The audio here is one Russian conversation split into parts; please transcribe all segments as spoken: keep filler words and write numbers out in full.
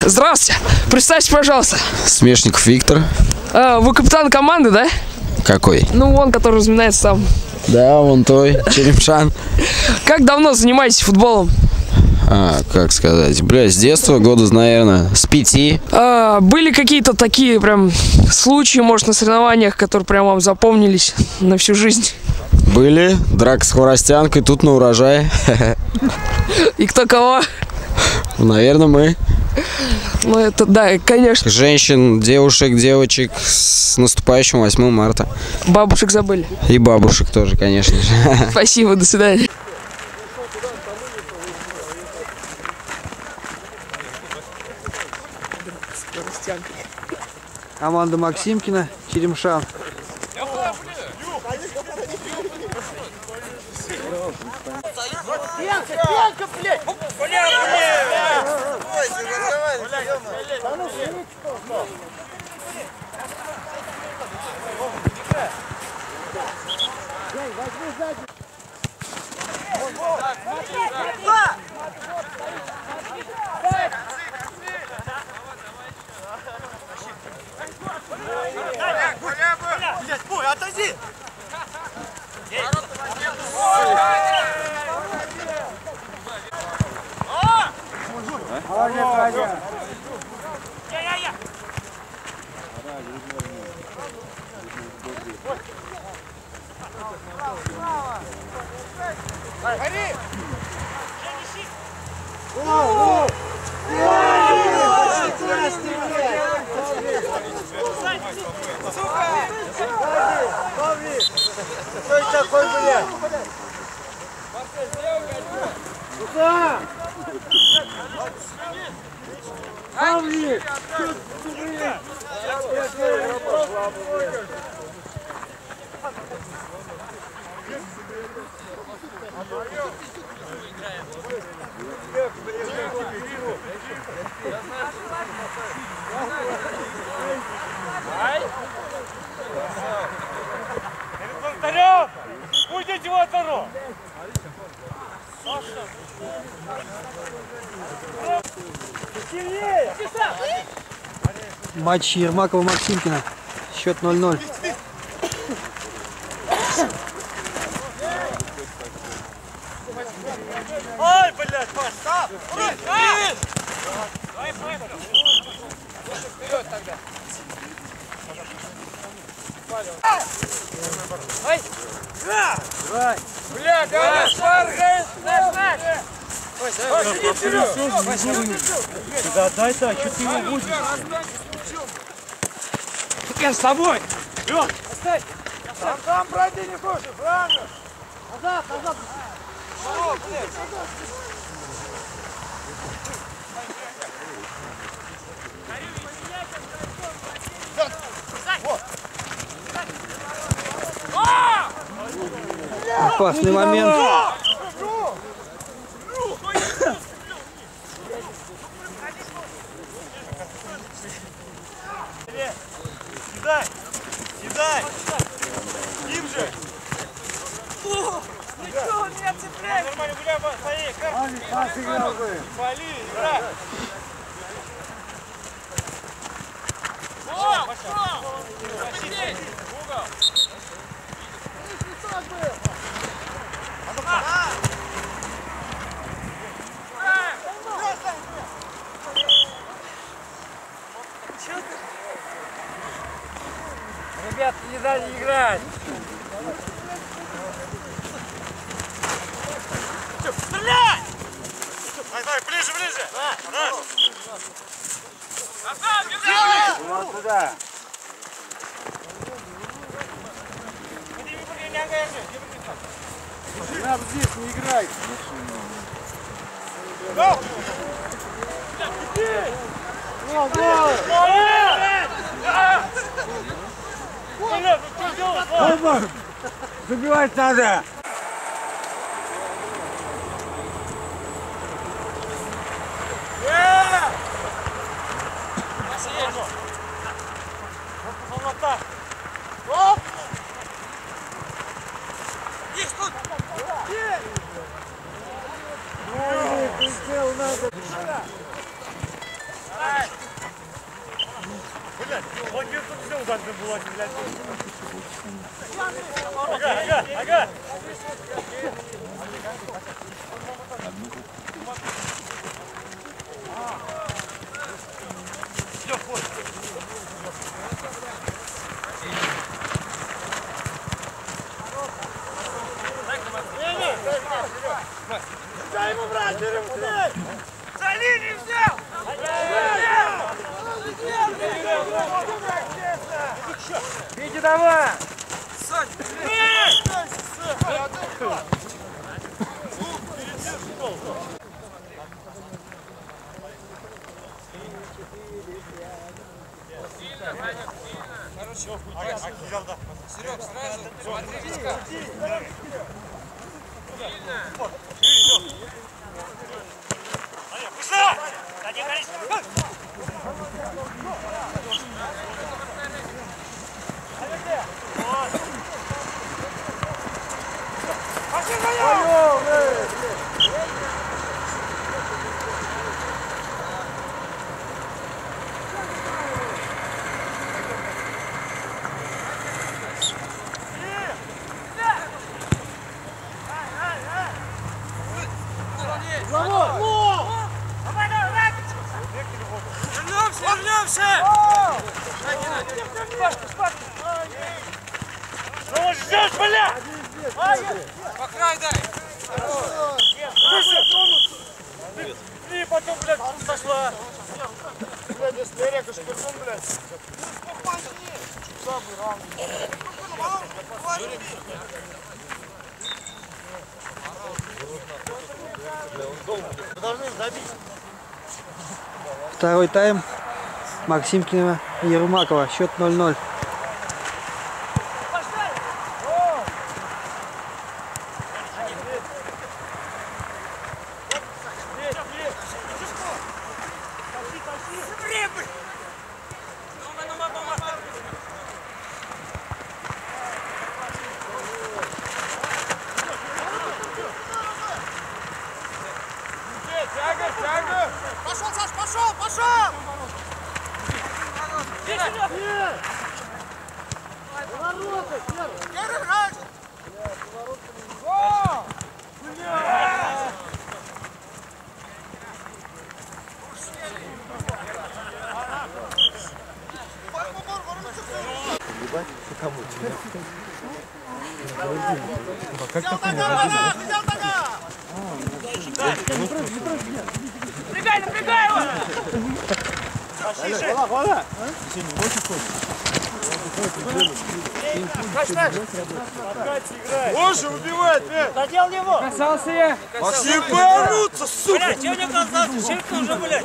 Здравствуйте. Представьте, пожалуйста. Смешников Виктор. А, вы капитан команды, да? Какой? Ну, он, который разминается сам. Да, вон той, Черемшан. Как давно занимаетесь футболом? А, как сказать? Бля, с детства, года, наверное, с пяти. А, были какие-то такие прям случаи, может, на соревнованиях, которые прям вам запомнились на всю жизнь? Были. Драка с хворостянкой, тут на урожае. И кто кого? Наверное, мы. Ну, это да, конечно. Женщин, девушек, девочек с наступающим восьмым марта. Бабушек забыли. И бабушек тоже, конечно же. Спасибо, до свидания. Команда Максимкина, Черемшан. Пенка, блядь! Блядь, отойди! Кто это такой, блядь? Куда? Павлик! Вратарем! Уйдите в вратарю! Сильнее! Матч Ермакова-Максимкина. Счет ноль ноль. Ой, блядь, Паш, стоп! Давай, вперед тогда! Ой! Давай! Бля, давай, шаргаешь! Наш, наш! Иди вперед! Да дай так, что ты его будешь? Я с тобой! Вперед! Оставь! Сам, сам пройди, не хочешь, правильно? Назад, назад! О, блядь! Опасный момент. Седай! Седай! Им же! Ну что, он меня цепляет? Нормально, гуляй, стои! Вали, играй! О! Почти! Угол! Ребята, не дали играть! Стреляй! Давай, давай, ближе, ближе! Да. Назад, держи! Вот туда! Надо здесь не играть. Гол, гол! Забивать надо. Оп! Есть тут! Ой, ты сделал надо. блядь. Вот тут все должны было, блядь. Ага, ага, ага. Все, ход. Дай ему, брат, бери ему, блядь! За линию взял! Иди давай! Сань! Серег, сразу смотри виска. Пошла! Один горит! Пошли вдвоем! Вернемся! Ну вот ждешь, бля! По краю дай! И потом, блядь, сошла! Блядь, если я река шпырнул, блядь! Самый раунд! Вы должны забить! Второй тайм. Максимкина и Ермакова. Счет ноль ноль. Пошел, Саш, пошел, пошел! Первый раз! Напрягай, напрягай его! Боже, убивает, блядь! Задел его! Касался я. Ебануться, сука! Блядь, чего не касался? Щелкнул уже, блядь!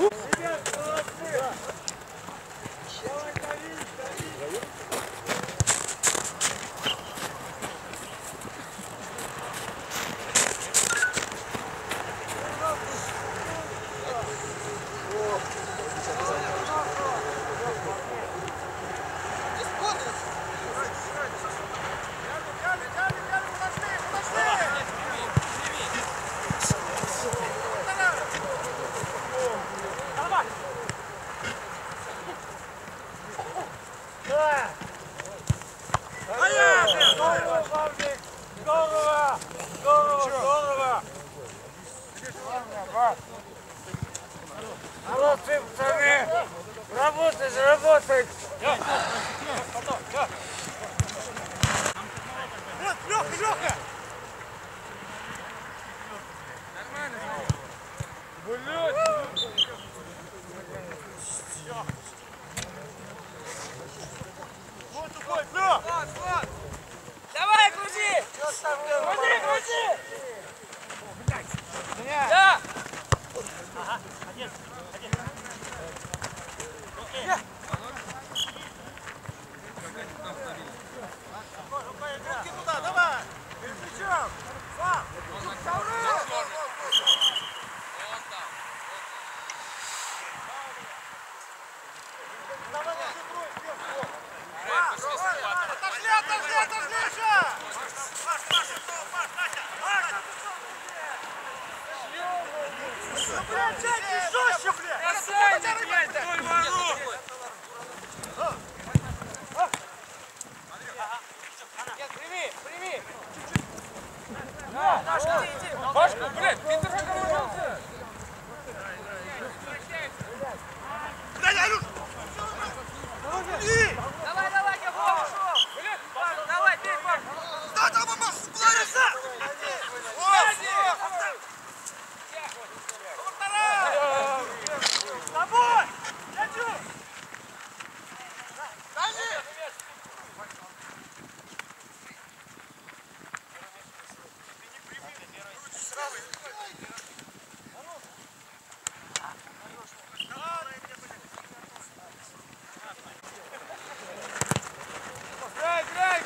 Здорово, Павлик! Здорово! Здорово, здорово! Молодцы, пацаны! Работайте, работайте! Леха, Леха! Вот уходит, Лех! Давай, грузи! Грузи, грузи! Да! Руки туда, давай! Перед плечом! Сам!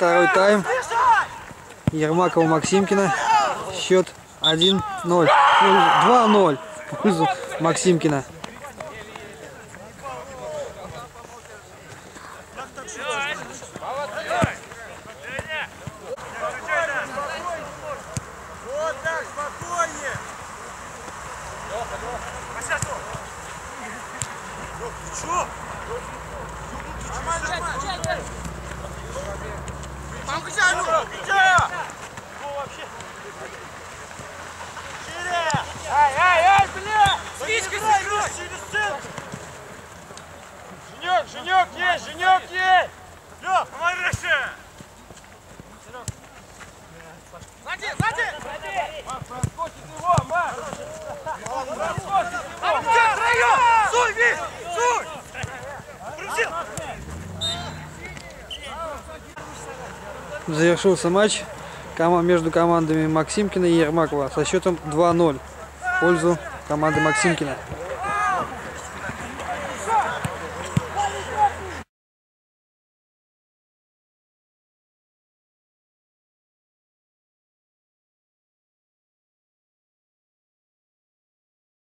второй тайм. Ермакова Максимкина. Счет один ноль. два ноль в пользу Максимкина. Вот так, спокойнее. Что? Мамка, тяну! Тяну! Ай, ай, ай, бля! Спичкой закрой! Женек, Женек есть, Женек есть! Лёх, Мариша! Сзади, сзади! Мак, проскочит его, Мак! Проскочит его! Где троем? Суй, Вик! Суй! Пружил! Завершился матч между командами Максимкина и Ермакова со счетом два ноль в пользу команды Максимкина.